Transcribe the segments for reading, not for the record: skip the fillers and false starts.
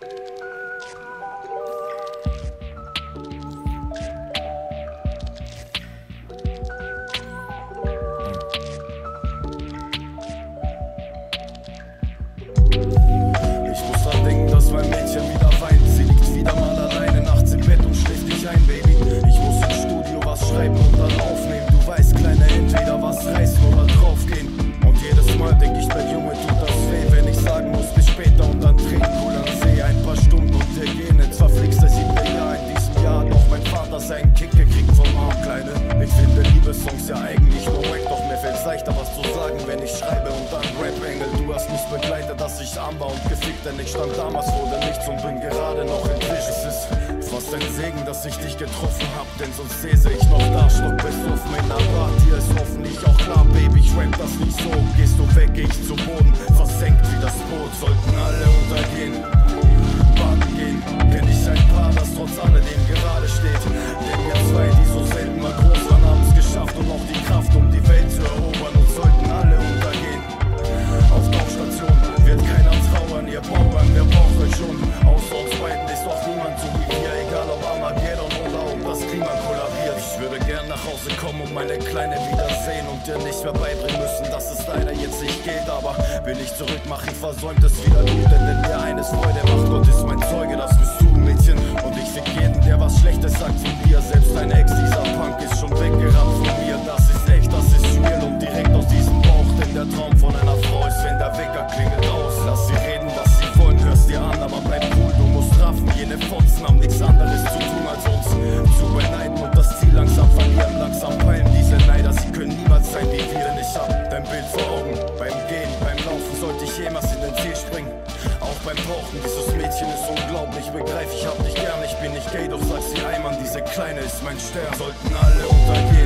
Ich muss dran denken, dass mein Mädchen wieder weint. Sie liegt wieder mal alleine nachts im Bett und schläft nicht ein, Baby. Ich muss ins Studio was schreiben und dann aufnehmen. Du weißt, Kleine, entweder was reißen oder draufgehen. Und jedes Mal denk ich, mein Junge, tut das weh, wenn ich sagen muss, bis später und dann Tränen cool am See. Ein paar Stunden und wir gehen ins verflixte 7. Jahr. In diesem Jahr hat auch mein Vater seinen Kick gekriegt vom Arm, Kleine. Ich finde Liebessongs ja eigentlich nur wack, doch mir fällt's leichter, was zu sagen, wenn ich schreibe und dann Rap, Engel. Du hast mich begleitet, dass ich arm war und gefickt, denn ich stand damals vor dem Nichts und bin gerade noch im Tisch. Es ist fast ein Segen, dass ich dich getroffen hab, denn sonst säße ich noch da, stockbesoffen in der Bar. Dir ist hoffentlich auch klar, Baby, ich rap das nicht so. Gehst du weg, geh ich zu Boden, versenkt wie das Boot. Sollten alle untergehen, baden gehen, kenn ich ein Paar, das trotz alledem gerade steht. Denn wir zwei, die so selten mal groß waren, haben's geschafft und auch die Kraft, um die Welt zu erobern. Und sollten alle untergehen, auf Tauchstation wird keiner trauern, ihr Bauern, wer braucht euch schon? Außer uns beiden ist doch niemand so wie wir, egal ob Armageddon oder ob das Klima kollabiert. Ich würde gern nach Hause kommen und meine Kleine wiedersehen und dir nicht mehr beibringen müssen, dass es leider jetzt nicht geht. Aber will ich zurück, mach ich Versäumtes wieder gut, denn wenn mir eines Freude macht, Gott ist mein Zeuge, das bist du, Mädchen. Und ich fick jeden, der was Schlechtes sagt von dir, selbst dein Ex, dieser Punk ist schon weggerannt von mir. Das ist echt, das ist real und direkt aus diesem Bauch, denn der Traum von einer Frau ist, wenn der Wecker klingelt aus. Lass sie reden, was sie wollen, hörst dir an, aber bleib cool, du musst raffen. Jene Fotzen haben nichts anderes zu tun, als uns zu beneiden und das Ziel langsam verlieren, langsam peilen. Diese Neider, sie können niemals sein wie wir, denn ich hab dein Bild vor Augen. Beim Gehen, beim Laufen sollte ich jemals in den See springen. Auch beim Tauchen, dieses Mädchen ist unglaublich, begreif ich hab dich gern, ich bin nicht gay, doch sag sie einmal, diese Kleine ist mein Stern. Sollten alle untergehen,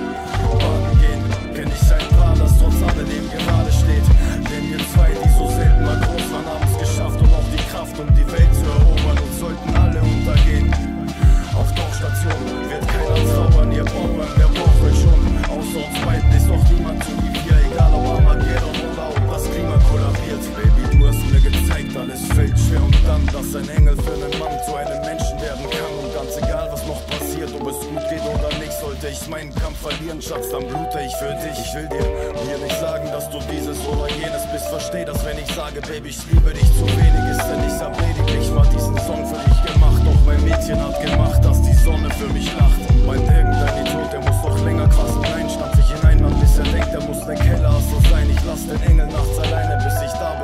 baden gehen, kenn ich ein Paar, das trotz alledem gerade steht. Denn wir zwei, die so selten mal groß waren, haben's geschafft und auch die Kraft, um die Welt zu erobern. Und sollten alle untergehen, auf Tauchstation wird keiner trauern, ihr Bauern, wer braucht euch schon? Außer uns beiden ist doch niemand so wie wir, egal ob Armageddon oder ob das Klima kollabiert. Baby, du hast mir gezeigt, alles fällt schwer und dann, dass ein Engel für einen Mann zu einem Menschen werden kann. Und ganz egal, was noch passiert, ob es gut geht oder nicht, sollte ich meinen Kampf verlieren, Schatz, dann blute ich für dich. Ich will dir hier nicht sagen, dass du dieses oder jenes bist, versteh das, wenn ich sage, Baby, ich liebe dich zu wenig, ist denn ich hab lediglich mal diesen Song für dich gemacht. Doch mein Mädchen hat gemacht, dass die Sonne für mich lacht. Meint irgendein Idiot, der muss doch länger quassen. Nein, stampf ich hinein, Mann, bis er denkt, er muss ne Kellerhasser sein. Ich lass den Engel nachts alleine, bis ich da